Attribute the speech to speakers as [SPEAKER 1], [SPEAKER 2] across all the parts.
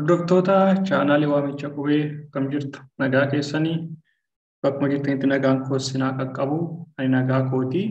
[SPEAKER 1] Hordoftoota chaanaalii waamicha qubee kam jirtu nagaa keessanii bakkuma jirtanitti nagaan koossinaa qaqqabu ani nagaa kootii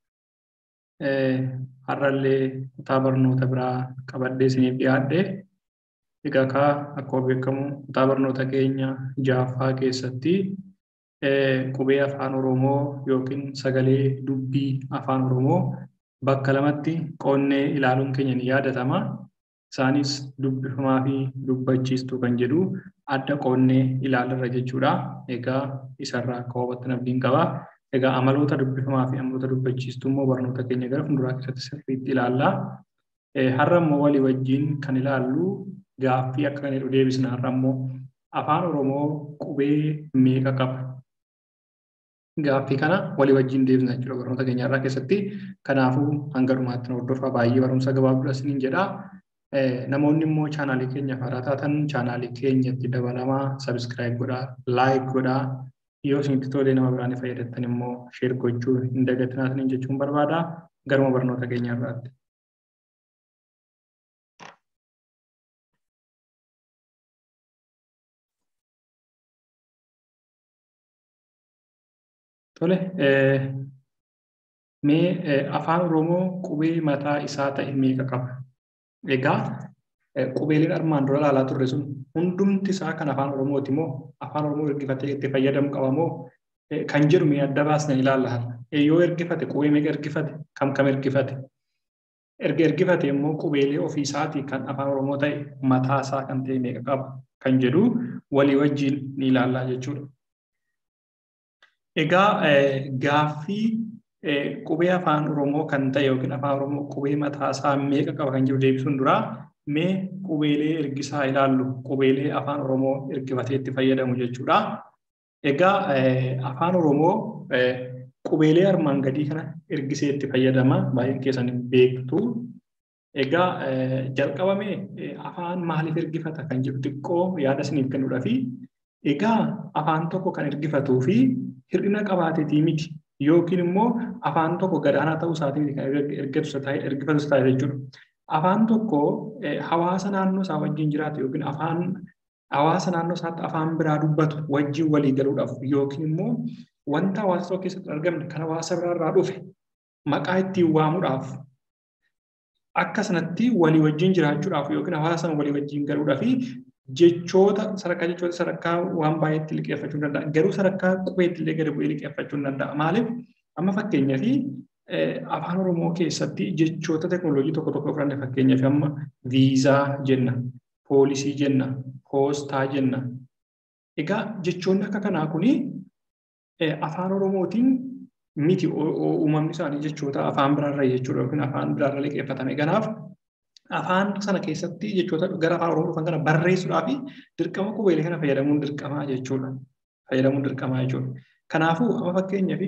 [SPEAKER 1] har'allee kutaa barnoota biraa qabadhee isiniif dhiyaadhe. Egaa akkuma beekamu kutaa barnoota keenya jaaffaa keessatti qubee afaan Oromoo yookiin sagalee dubbii afaan Oromoo bakka lamatti qoonnee ilaaluun keenya ni yaadatama. Isaanis dubbifamaa fi dubbachiistuu kan jedhu adda qoonnee ilaalarra jechuudha. Egaa isarraa akka hubattan abdiin qaba. Egaa amaloota dubbifamaa fi amaloota dubbachiistuu immoo barnoota keenya gara fuulduraa keessatti sirriitti ilaalla. Har'a immoo walii wajjin kan ilaallu gaaffii akka kan jedhu deebisna. Har'a immoo afaan Oromoo qubee meeqa qaba? Gaaffii kana walii wajjin deebisna jechuudha barnoota keenya irraa keessatti. Kanaafuu hanga dhumaatti hordofaa baay'ee barumsa gabaabduu isiniin jedha. Namoonni immoo chaanaalii keenya haaraa taatan chaanaalii keenyatti dabalamaa sabiskiraayib godhaa, laayik godhaa. Yoo isinitti tolee nama biraan fayyadatan immoo sheer gochuu hin dagatinaa jechuun barbaada. Garuma barnoota keenya irraatti. Tole, mee afaan Oromoo qubee mataa isaa ta'e meeqa qaba? Egaa qubeeleen armaan dura ilaalaa turre sun hundumti isaa kan afaan Oromooti moo afaan Oromoo ergifatee itti fayyadamu qaba moo kan jedhu mee adda baasnee ilaalla. Yoo ergifate qubee meeqa ergifate? Kam ergifate? Erga ergifate immoo qubeelee ofii isaatii kan afaan Oromoo ta'e mataa isaa kan ta'e meeqa qaba kan jedhu walii wajjin ni ilaallaa jechuudha. Egaa gaaffii qubee afaan Oromoo kan ta'e yookiin afaan Oromoo qubee mataa isaa meeqa qaba kan jedhu deebisuun dura mee qubeelee ergisaa ilaallu, qubeelee afaan Oromoo ergifatee itti fayyadamu jechuudha. Egaa afaan Oromoo qubeelee armaan gadii kana ergisee itti fayyadama, baay'een keessan beektu. Egaa jalqabamee afaan maaliif ergifata kan jedhu xiqqoo yaada isiniif kennuudhaafi. Egaa afaan tokko kan ergifatuu fi hir'ina qabaateetii miti. Yookiin immoo afaan tokko gadaanaa ta'uu isaatiin kan ergifatu ta'a jechuudha. Afaan tokko hawaasa naannoo isaa wajjin jiraatu yookiin hawaasa naannoo isaatti afaan biraa dubbatu wajjin walii galuudhaaf yookiin immoo wanta hawaasa tokko keessatti argamne kan hawaasa biraarraa dhufe maqaa ittiin waamuudhaaf akka sanatti walii wajjin jiraachuudhaaf yookiin hawaasa walii wajjin galuudhaaf jechoota sadarkaa waan baay'eetti liqeeffachuu ni danda'a. Garuu sadarkaa qubeetti illee gadi bu'ee liqeeffachuu ni danda'a. Maaliif? Amma fakkeenyaaf afaan Oromoo keessatti jechoota teekinooloojii tokko fudhanne fakkeenyaaf amma viizaa jenna, poolisii jenna, poostaa jenna. Egaa jechoonni akka kanaa kuni afaan Oromootiin miti uumamni isaanii jechoota afaan biraarraa jechuudha yookiin afaan biraarraa liqeeffatame. Kanaaf afaan sana keessatti jechoota gara afaan Oromoo dhufan kana barreessuudhaaf dirqama qubeelee kana fayyadamuun dirqamaa jechuudha. Kanaafuu amma fakkeenyaaf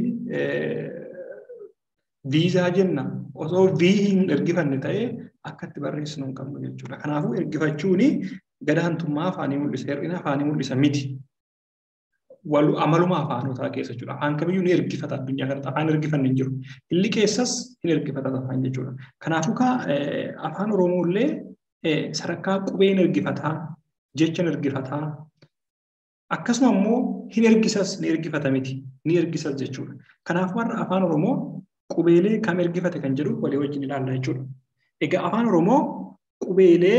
[SPEAKER 1] viizaa jenna osoo vii hin ergifanne ta'ee akka itti barreessinu hin qabnu jechuudha. Kanaafuu ergifachuun gadaantummaa afaanii mul'isa, hir'ina afaanii mul'isa miti. Amaluma afaanotaa keessa jechuudha. Afaan kamiyyuu ni ergifata addunyaa kanatti afaan ergifanne hin jiru. Illi keessas hin ergifata afaan jechuudha. Kanaafuu afaan Oromoo illee sadarkaa qubeen ergifataa, jechan ergifataa, akkasuma immoo hin ergisas ni ergifata miti, ni ergisas jechuudha. Kanaafuu har'a afaan Oromoo qubeelee kam ergifate kan jedhu walii wajjin ilaalla jechuudha. Egaa afaan Oromoo qubeelee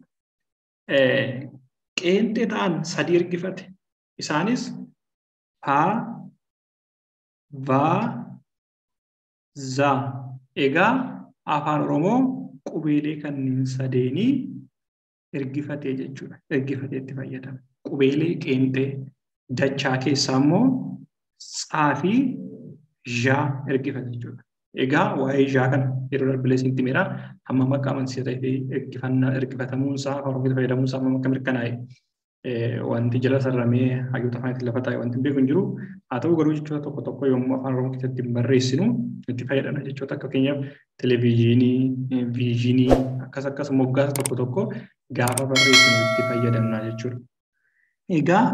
[SPEAKER 1] qeenxee ta'an 3 ergifate. Isaanis paa, vaa, zaa. Egaa afaan Oromoo qubeelee kanneen sadeenii ergifatee jechuudha. Ergifatee itti fayyadama. Qubeelee qeenxee dachaa keessaa immoo tsaa fi zhaa ergifate jechuudha. Egaa waa'ee zhaa kana yeroo darbilee isinitti himera. Amma maqaa amansiisa ta'ee ergifatamuun isaa afaan Oromoo fayyadamuun isaa amma akka mirkanaa'e wanti jala sarramee hayyoota afaanitti lafa taa'e wanti beeku hin jiru. Haa ta'u garuu jechoota tokko yommuu afaan Oromoo keessatti barreessinu itti fayyadamna jechoota akka fakkeenyaaf televezyiinii, viizhinii akkas moggaasa tokko gaafa barreessinu itti fayyadamna jechuudha. Egaa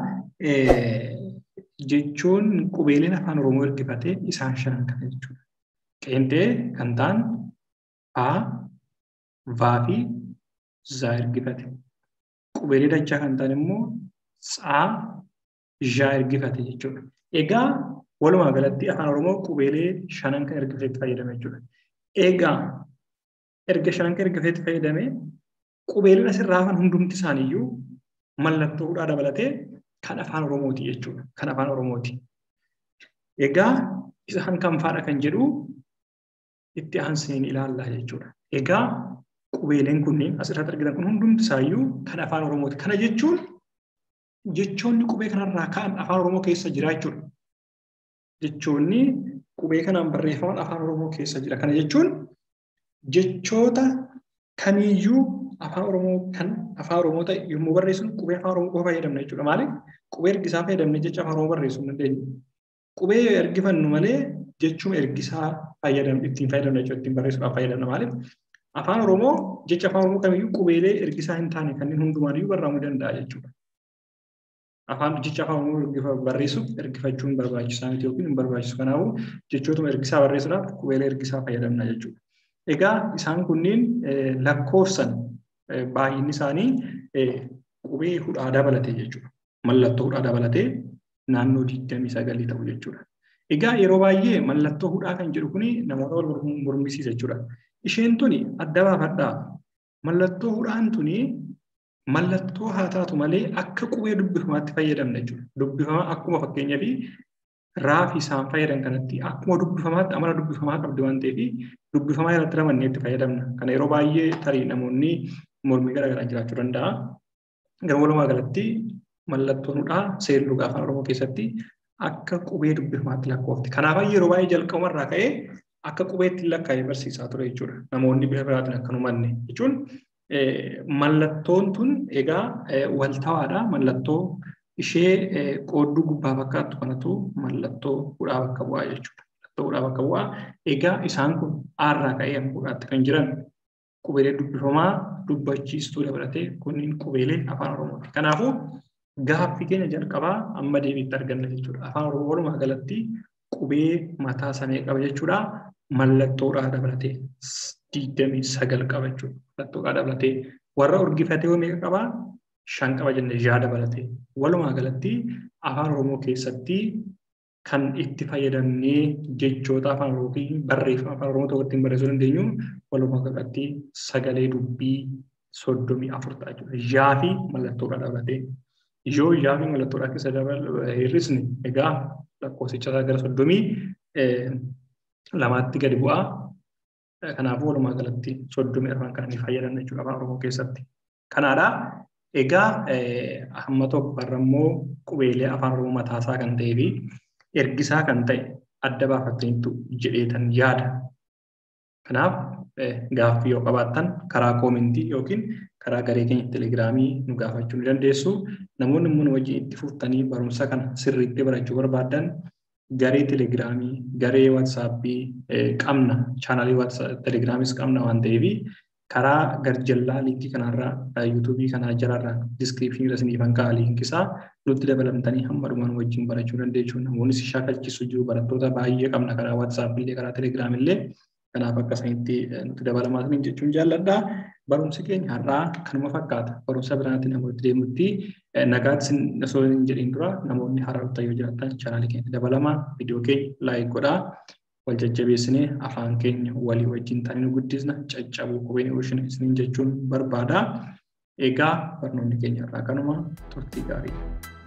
[SPEAKER 1] jechuun qubeeleen afaan Oromoo ergifatee isaan 5 kana jechuudha. Qeenxee kan ta'an paa, vaa fi zaa ergifate. qubeelee dachaa kan ta'an immoo tsaa zhaa ergifate jechuudha. Egaa walumaa galatti afaan Oromoo qubeelee shanan kan ergifatetti fayyadame jechuudha. Egaa erga shanan kan ergifatetti fayyadame qubeeleen asirraa hafan hundumti isaaniiyyuu mallattoo hudhaa dabalatee kan afaan Oromooti jechuudha. Kan afaan Oromooti. Egaa isaan kan faadha kan jedhu itti aanseen ilaallaa jechuudha. Egaa qubeeleen kunniin asirratti argitan kun hundumti isaayyuu kan afaan Oromooti. Kana jechuun jechoonni qubee kanarraa ka'an afaan Oromoo keessa jira jechuudha. Jechoonni qubee kanaan barreeffaman afaan Oromoo keessa jira. Kana jechuun jechoota kamiiyyuu afaan Oromoo kan afaan Oromoo ta'e yommuu barreessinu qubee afaan Oromoo qofa fayyadamna jechuudha. Maaliif qubee ergisaa fayyadamne jecha afaan Oromoo barreessuu hin dandeenyu. Qubee ergifannu malee jechuma ergisaa ittiin fayyadamna jechuudha. Ittiin barreessuudhaaf fayyadamna. Maaliif afaan Oromoo jecha afaan Oromoo kamiyyuu qubeelee ergisaa hin taane kanneen hundumaaniyyuu barreeffamuu danda'a jechuudha. Jecha afaan Oromoo barreessuuf ergifachuun barbaachisaa miti yookiin hin barbaachisu. Kanaafuu jechootuma ergisaa barreessuudhaaf qubeelee ergisaa fayyadamna jechuudha. Egaa isaan kunniin lakkoofsan baay'inni isaanii qubee hudhaa dabalatee jechuudha. Mallattoo hudhaa dabalatee naannoo 29 ta'u jechuudha. Egaa yeroo baay'ee mallattoo hudhaa kan jedhu kuni namoota wal mormisiisa jechuudha. Isheen tuni adda baafadhaa. Mallattoo hudhaan tuni mallattoo haa taatu malee akka qubee dubbifamaatti fayyadamna jechuudha. Dubbifamaa akkuma fakkeenyaa fi raafi isaan fayyadan kanatti akkuma dubbifamaatti amala dubbifamaa qabdi waan ta'eef dubbifamaa irratti ramannee itti fayyadamna. Kana yeroo baay'ee tarii namoonni mormii garaagaraa jiraachuu danda'a. Garuu walumaa galatti mallattoon hudhaa seerluga afaan Oromoo keessatti akka qubee dubbifamaatti lakkoofti. Kanaaf yeroo baay'ee jalqabumarraa ka'ee akka qubeetti lakkaa'ee barsiisaa ture jechuudha. Namoonni bifa biraatiin akka hin hubanne jechuun mallattoon tun egaa waltawaadha. Mallattoo ishee qoodduu gubbaa fakkaattu kanatu mallattoo hudhaa bakka bu'aa jechuudha. Mallattoo hudhaa bakka bu'aa. Egaa isaan kun aarraa ka'ee amma hudhaatti kan jiran qubeelee dubbifamaa dubbachiistuu dabalatee kunniin qubeelee afaan Oromooti. Kanaafuu gaaffii keenya jalqabaa amma deebiitti arganna jechuudha. Afaan Oromoo walumaa galatti qubee mataa samee qaba jechuudha. Mallattoo hudhaa dabalatee 29 qaba jechuudha. Mallattoo hudhaa dabalatee warra urgifatee meeqa qabaa? 5 qaba jennee 6 dabalatee. Walumaa galatti afaan Oromoo keessatti kan itti fayyadamnee jechoota afaan Oromoo barreeffama afaan Oromoo tokko ittiin barreessuu dandeenyu walumaa galatti sagalee dubbii 34 ta'a jechuudha. Yaa fi mallattoo hudhaa dabalatee. Yoo yaa fi mallattoo hudhaa keessa hir'isne egaa lakkoofsicha gara 32tti gadi bu'aa. Kanaafuu walumaa galatti 30 irraan kan inni fayyadamna jechuudha afaan Oromoo keessatti. Kanaadha. Egaa hamma tokko irrammoo qubeelee afaan Oromoo mataasaa kan ta'ee fi ergisaa kan ta'e adda baafattaniitu jedheetan yaada. Kanaaf gaaffii yoo qabaattan karaa koomentii yookiin karaa garee keenya telegiraamii nu gaafachuu ni dandeessu. Namoonni immoo nu wajjin itti fuftanii barumsa kana sirriitti barachuu barbaadan garee telegiraamii, garee waatsaappii qabna. Chaanaalii telegiraamis qabna waan ta'eef karaa garjallaa liinkii kanarraa yuutuubii kanaa jalaarraa diskiriipshinii isiniifan kaa'aa liinkisaa nutti dabalamtanii hamma dhumaan wajjin barachuu dandeessu. Namoonni si shaakalchiisu jiru barattoota baay'ee qabna karaa waatsaappillee karaa telegiraamillee. Kanaaf akka isinitti nutti dabalamaa jechuun jaalladha. Barumsi keenya har'aa kanuma fakkaata. Barumsa biraatti namooti deemutti nagaatti osoo hin jedhin dura namoonni haaraa yoo jiraatan chaanaalii keenya dabalamaa viidiyoo keenya laayik godhaa. Wal jajjabeessinee afaan keenya walii wajjin taanee nu guddisna caccabuu qubeen oolchina isiniin jechuun barbaada. Egaa barnoonni keenya irraa kanuma turtii gaarii.